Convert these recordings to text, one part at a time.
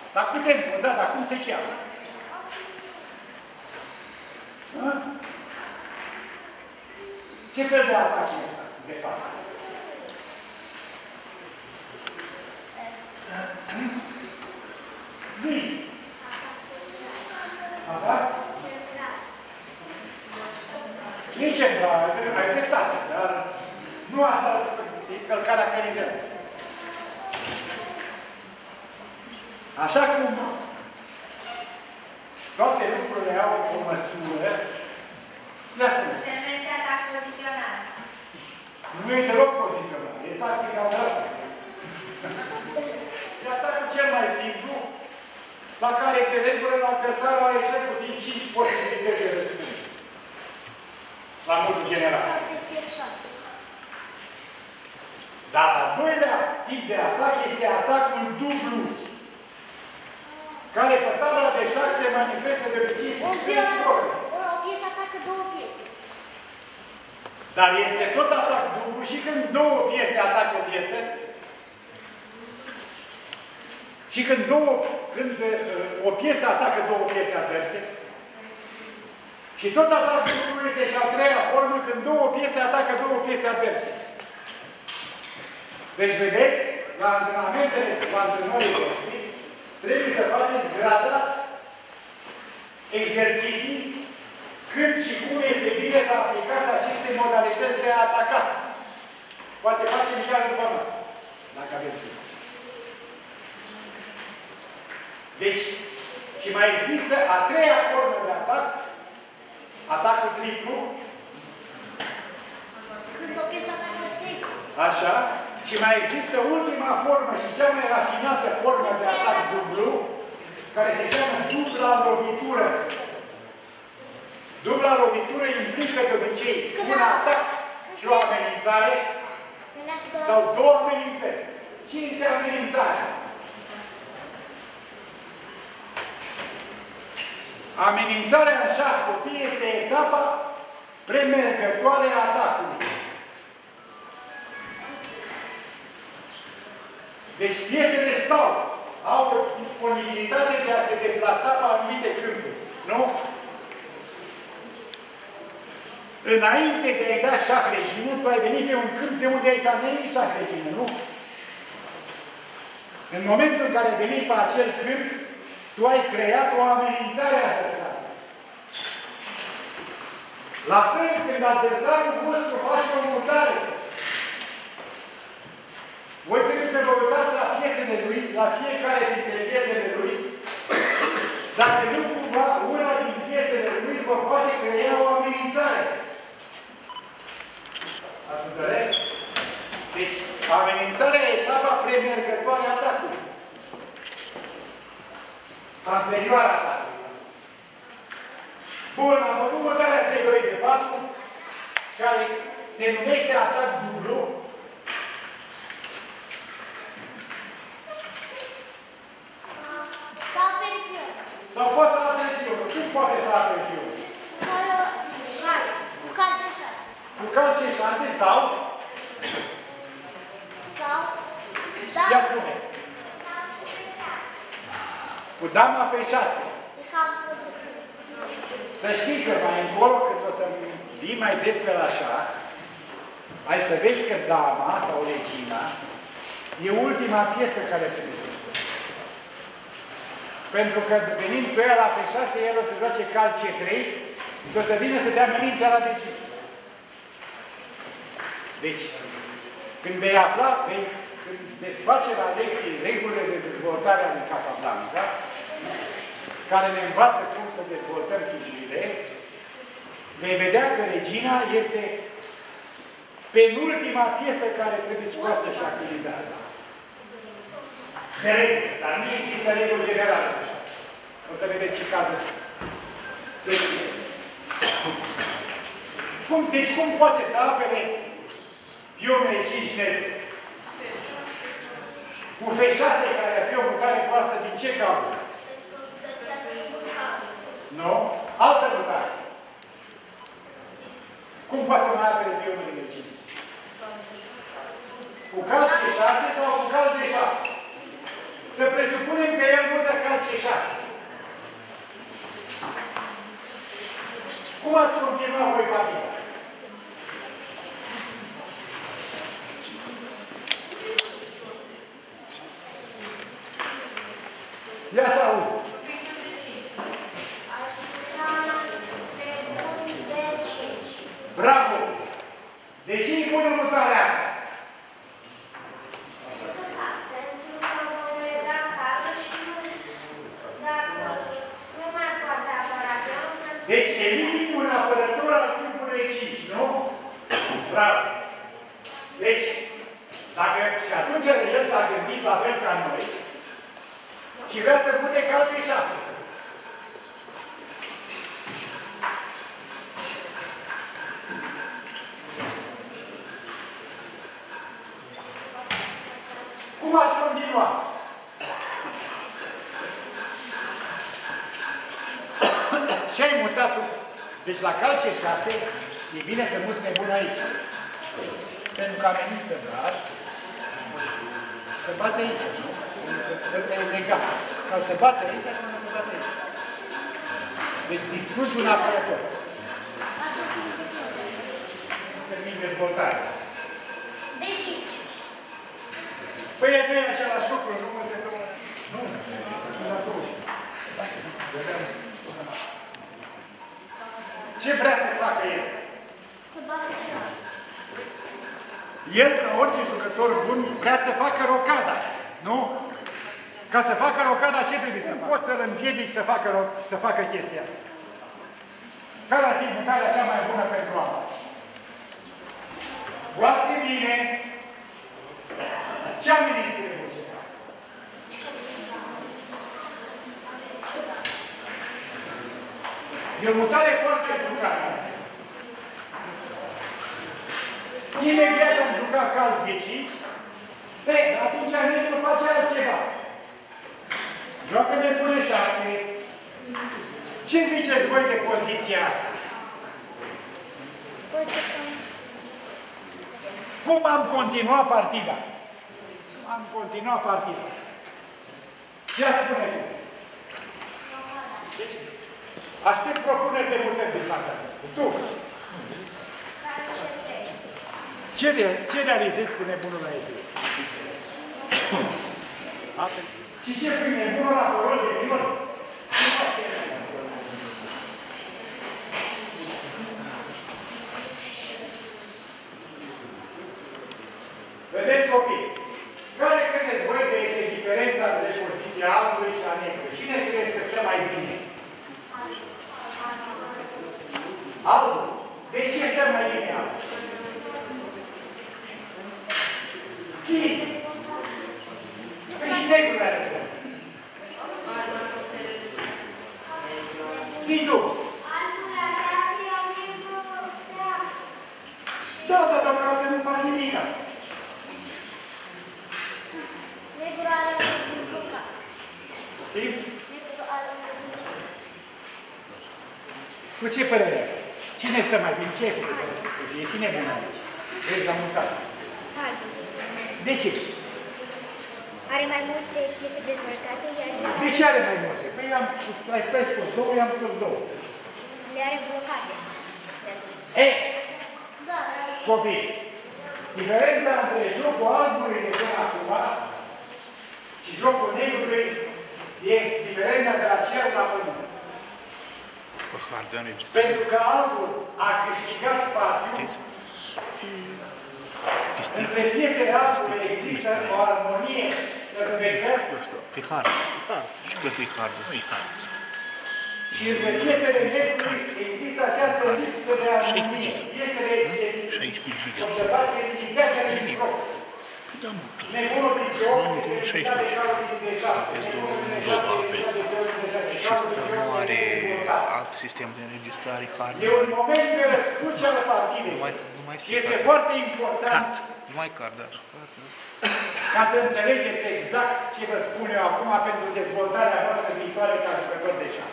Dar cu tempul, da, dar cum se cheamă? Da? Ce fel de atac e ăsta, de fapt? Zi! Atac? E central, ai dreptate, dar nu asta e călcarea călizească. Așa cum toate lucrurile au o măsură, se numește atac pozițional. Nu e deloc pozițional, e tactica dată. E atacul cel mai simplu, la care pe regulă la adversar are cel puțin 5 posibilități de răspuns. La modul general. Dar al doilea tip de atac este atacul dublu, care pe tabla de șah se manifestă de obicei în 3 forme. O piesă atacă 2 piese. Dar este tot atac dublu și când 2 piese atacă o piesă, și când o piesă atacă 2 piese adverse, și tot atac dublu este și a treia formă când 2 piese atacă 2 piese adverse. Deci, vedeți, la antrenamentele, la antrenării voștri, trebuie să faceți gradat exerciții cât și cum este bine să aplicați aceste modalități de a ataca. Poate facem chiar după masă, dacă aveți timp. Deci, și mai există a treia formă de atac, atacul triplu. Când o piesă atacă 3. Așa. Și mai există ultima formă și cea mai rafinată formă de atac dublu, care se cheamă dubla lovitură. Dubla lovitură implică de obicei un atac și o amenințare sau 2 amenințări. Ce este amenințarea? Amenințarea în șah copii este etapa premergătoare a atacului. Deci piesele stau, au o disponibilitate de a se deplasa pe anumite câmpuri. Nu? Înainte de a-i da șah regină, tu ai venit pe un câmp de unde ai examinat șah regină, nu? În momentul în care ai venit pe acel câmp, tu ai creat o amenințare a adversarului. La fel, când adversarul vostru face o mutare, voi trebuie să vă uitați la piesele lui, la fiecare dintre piesele lui, dacă nu cumva una din piesele lui vă poate crea o amenințare. Ați înțeles? Deci, amenințarea e etapa premergătoare a atacului. Anterioara atacului. Bun, am făcut mutarea de 2 de 4, care se numește atac dublu. Sau poate să apere pionul. Cum poate să apere pionul? Cu cal C6. Cu cal C6 sau? Ia spune. Cu dama F6. Să știi că mai încolo, când o să vii mai des pe la șah, ai să vezi că dama sau regina e ultima piesă care trebuie să știi. Pentru că venind cu ea la F6, el o să joace cal C3 și o să vină să te amenințe la decizie. Deci, când vei afla, când vei face la lecții regulile de dezvoltare ale Capablanca, care ne învață cum să dezvoltăm figurile, vei vedea că regina este penultima piesă care trebuie scoasă și activizată. De regulă, dar nu există reguli generale așa. O să vedeți și cazul. Deci cum poate să apere pionul E5 net? Cu F6 care ar fi o mutare proastă, din ce cauză? Nu? Altă mutare. Cum poate să mai apere pionul E5? Cu cal C6 sau cu cal D7? Să presupunem că el nu dă Cum ați continuat voi partida? Ia să aud. Bravo! De ce îi pune mutarea asta? Pentru că vom era caldă și dacă nu mai poate apăra geamul. Deci elimini un apărător al tipului 5, nu? Bravo! Deci, dacă și atunci el s-a gândit la fel ca noi și vrea să pute ca alte 7. Cum ați continuat? Ce ai mutat? Deci la calce 6 e bine să muți nebun aici. Pentru că amenință dar să bate aici, nu? Ăsta e legat. Sau să bate aici, sau nu să bate aici. Deci distrus un apărător. Termin dezvoltarea. Deci, Păi e de același lucru, nu mă trebuie... Nu, la 20. Ce vrea să facă el? El, ca orice jucător bun, vrea să facă rocada, nu? Ca să facă rocada, ce trebuie să facă? Poți să-l împiedici să facă chestia asta. Care ar fi mutarea cea mai bună pentru asta? Foarte bine! Ce amenințe de voce? E o mutare foarte jucată. Imediat am jucat cal de 5, atunci nu face altceva. Joacă de pune 7. Ce ziceți voi de poziția asta? Cum am continuat partida? Am continuat partida. Ce a spune tu? Deci, aștept propuneri de mutări din partea ta. Tu? Ce realizezi cu nebunul la ei? Și ce pui nebunul la folos de prior? Vedeți, copii, care credeți voi că este diferența între poziția altului și a negrului? Cine credeți că stă mai bine? Altul. De ce stă mai bine altul? Cine? Păi și negrul are să. Zi tu. Da, dar că nu faci nimic. Cu ce părere ai? Cine stă mai bine? Ce e cu părere? E cine bun aici? Ești la mutare. De ce? Are mai multe piese dezvoltate, iar... De ce are mai multe? Păi ai spus 2, i-am spus 2. Le are blocate. Copii, diferența între jocul albului de până acum și jocul negrului e diferența de la cer la pământ. Pentru că albul a câștigat spațiu, între piesele albului există o armonie perfectă și între piesele negrului există această lipsă de armonie. Piesele observați se limitează în joc. Nebunul din joc este limitat de calul din deșat. Nebunul din deșat este limitat de calul din deșat. Calul din joc este dezvoltat. Alt sistem de înregistrare card. E un moment de răscruce al partidei. Și este foarte important numai card, dar ca să înțelegeți exact ce vă spun eu acum pentru dezvoltarea voastră viitoare ca jucător de șah.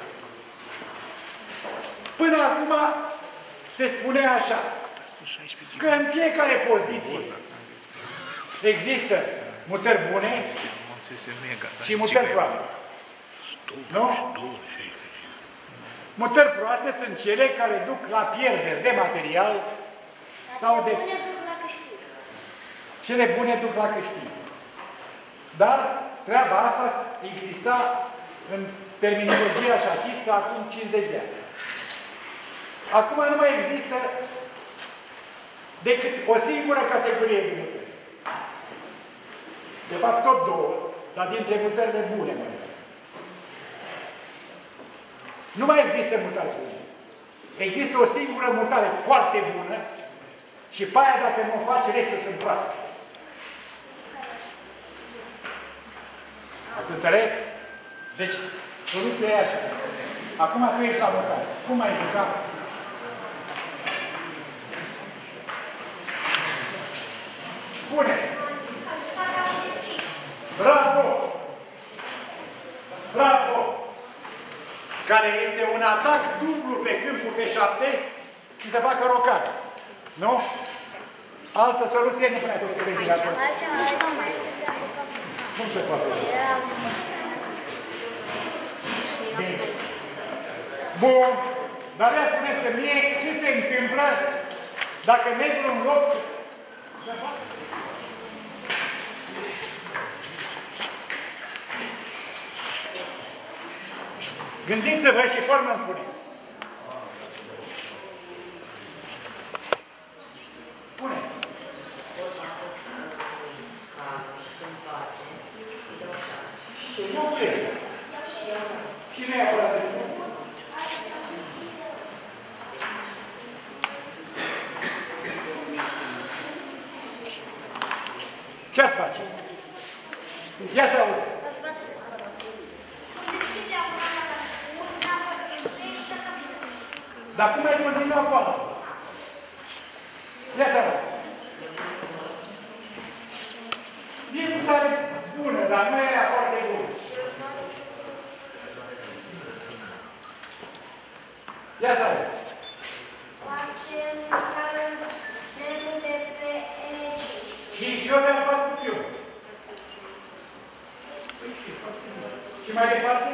Până acum se spunea așa, că în fiecare poziție există mutări bune și mutări proaste. Nu? Mutări proaste sunt cele care duc la pierderi de material sau de... Cele bune duc la câștig. Cele bune duc la câștig. Dar treaba asta exista în terminologia șahistă acum 50 de ani. Acum nu mai există decât o singură categorie de mutări. De fapt, tot două, dar dintre mutările bune, mai mult. Nu mai există mutare bună. Există o singură mutare foarte bună și pe aia, dacă nu o faci, restul sunt proaste. Ați înțeles? Deci, soluția e așa. Acum tu ești la mutare. Cum ai jucat? Spune! Bravo! Bravo! Care este un atac dublu pe câmpul F7 și să facă rocare. Nu? Altă soluție nu prea trebuie de acolo. Cum se poate? Bun. Dar ia spuneți-mi mie ce se întâmplă dacă negru în loc să facă? Gândiți-vă și pe urmă îmi spuneți. Spune. Și nu cred. Cine e acolo de mine? Ce-ați face? Ia să aud. Dar cum ai continuat cu altul? Ia să aud. E mutare bună, dar nu era foarte bună. Ia să aud. Facem mutare de pe E5. Și eu mi-am luat cu piu. Și mai departe?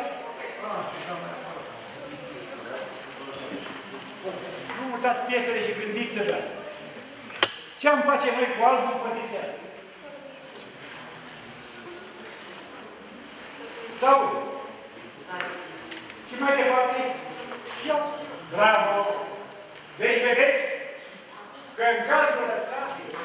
Nu mutați piesele și gândiți-vă. Ce am face noi cu albul în poziția asta? Sau? Și mai departe? Eu. Bravo! Deci vedeți că în cazul ăsta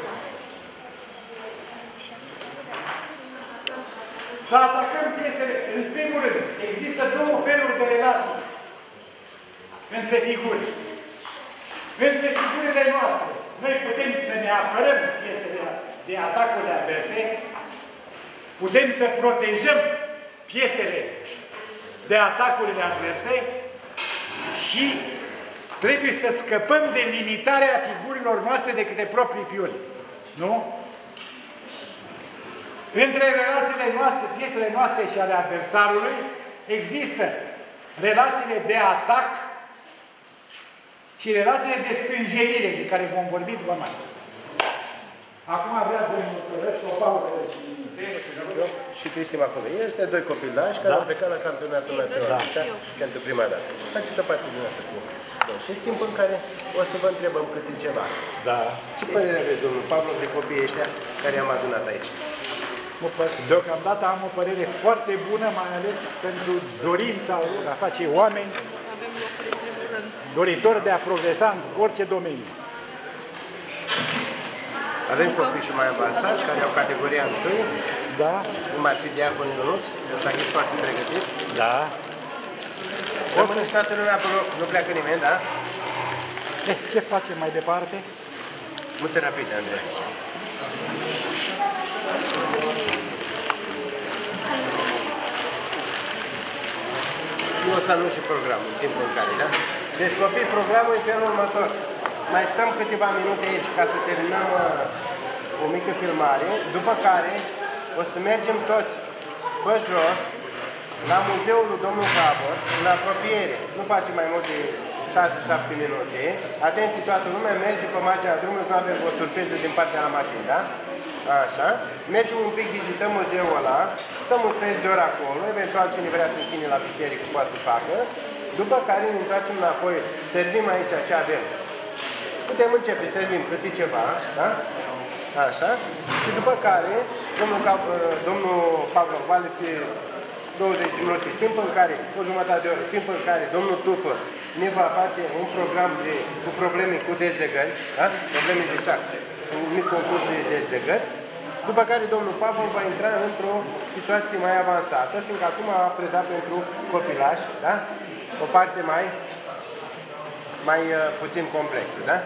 să atacăm piesele. În primul rând, există două feluri de relații între figuri. Între figurile noastre, noi putem să ne apărăm piesele de atacurile adverse, putem să protejăm piesele de atacurile adverse și trebuie să scăpăm de limitarea figurilor noastre de către proprii pioni. Nu? Între relațiile noastre, piesele noastre și ale adversarului, există relațiile de atac și relațiile de stânjenire, de care vom vorbi după masă. Acum avea domnul Tărăscu o pauză de 5 minute. Și Cristi Macovei. Este doi copilași care au plecat la campionatul național, așa, pentru prima dată. Faceți o parte din asta cu și timp în care o să vă întrebăm câte ceva. Da. Ce părere aveți, domnul Pablo, de copiii ăștia care am adunat aici? Deocamdată am o părere foarte bună, mai ales pentru dorința lor a face oameni doritori de a progresa în orice domeniu. Avem copii și mai avansați, care au categoria 1, Da. cum ar fi Diacon Ionuț, un șahist foarte pregătit. Da. Rămâne și toată lumea pe loc, nu pleacă nimeni, da? Ce facem mai departe? Multe rapide, Andrei. Eu o să anunț și programul, în timpul în care, da? Deci, copii, programul este felul următor. Mai stăm câteva minute aici ca să terminăm o mică filmare, după care o să mergem toți pe jos, la muzeul lui domnul Cabor, în apropiere. Nu facem mai mult de 6-7 minute. Atenție, toată lumea merge pe marginea drumului, nu avem o surpriză din partea la mașină, da? Așa. Mergem un pic, vizităm muzeul ăla, stăm un fel de ori acolo, eventual cine vrea să închine la biserică poate să facă. După care ne întoarcem înapoi, servim aici ce avem. Putem începe, servim câte ceva, da? Așa. Și după care, domnul Pavlov va ține 20 de minute, timp în care, o jumătate de oră, timp în care domnul Tufă ne va face un program cu probleme cu dezlegări, da? Probleme de șah, un mic concurs de dezlegări, după care domnul Pavlov va intra într-o situație mai avansată, fiindcă acum a predat pentru copilași, da? O parte mai puțin complexă, da?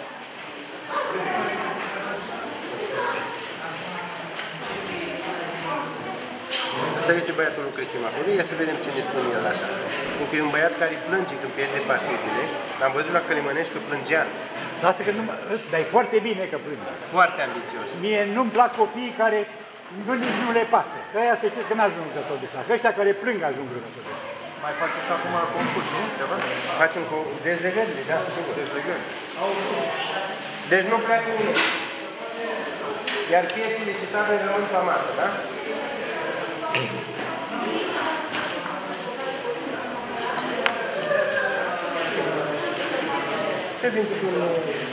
Asta este băiatul lui Cristi Macului, ia să vedem ce ne spune el așa. Pentru că e un băiat care plânge când pierde partidele. L-am văzut la Călimănești că plângea. Lasă că nu, dar e foarte bine că plânge. Foarte ambițios. Mie nu-mi plac copiii care nici nu le pasă. Că aia să știți că n-ajung rătători de șah. Că ăștia care plâng ajung rătători de șah. Mai faceți acum concurs, nu? Ceva? Facem cu dezlegările, da? Dezlegări. Deci nu pleacă nimic. Iar piesele citate rămân pe masă, da? Se vin cu un...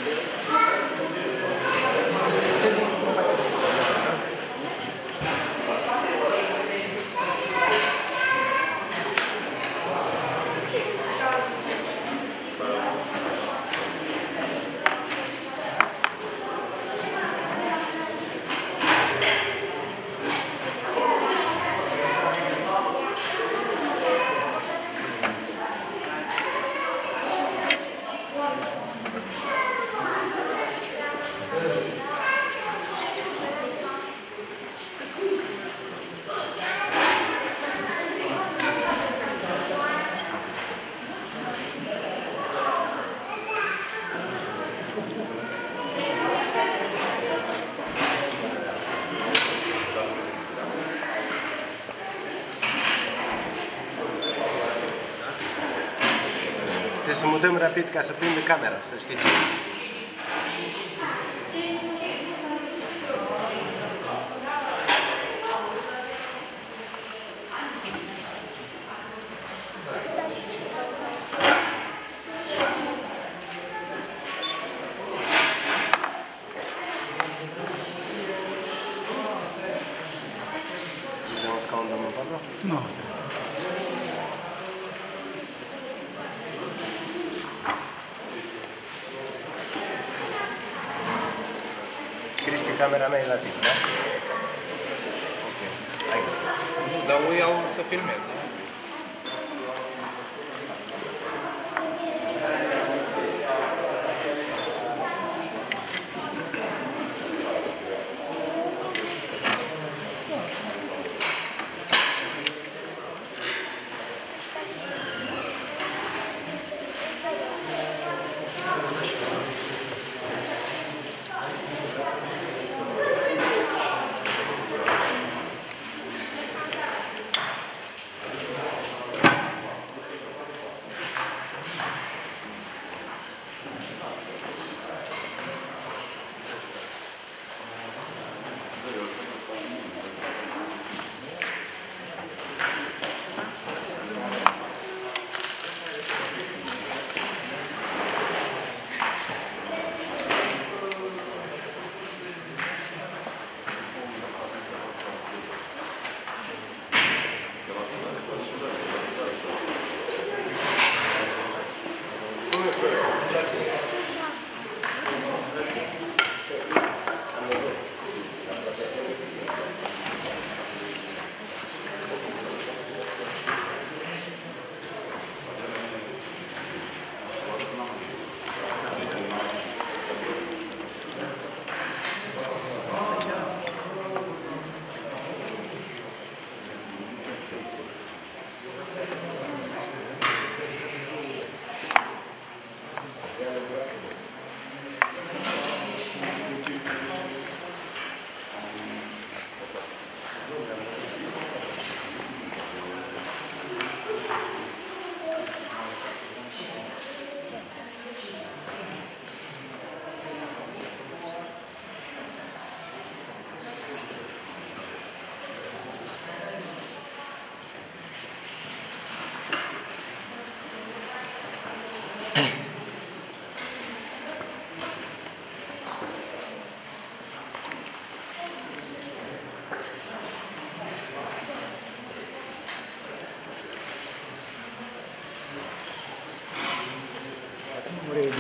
Trebuie să mutăm rapid ca să prindă camera, să știți. Dăm un scaun, domnul Pablo? Nu. Cristi, camera mea e la tine, da? Ok, hai găsit. Nu, dar o iau să filmez, da?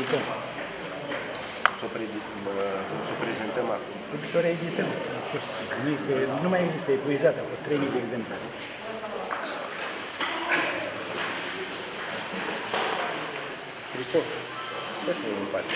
reedităm. Să o prezentăm acum. Trebuie să o reedităm, am spus. Nu mai există, epuizat, a fost 3000 de exemplare. Cristof, dă și în parte.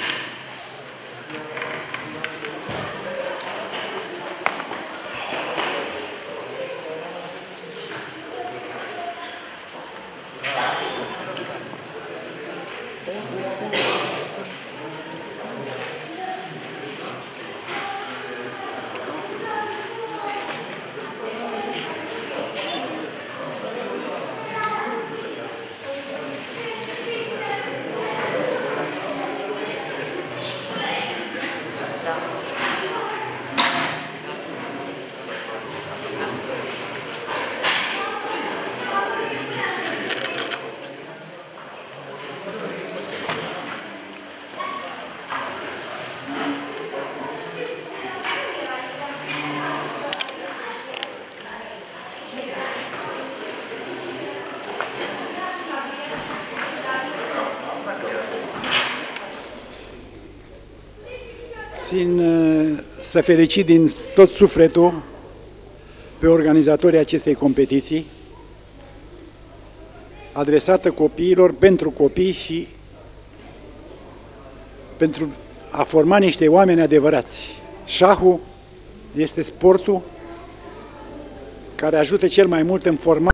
Țin să felicit din tot sufletul pe organizatorii acestei competiții, adresată copiilor, pentru copii și pentru a forma niște oameni adevărați. Șahul este sportul care ajută cel mai mult în formarea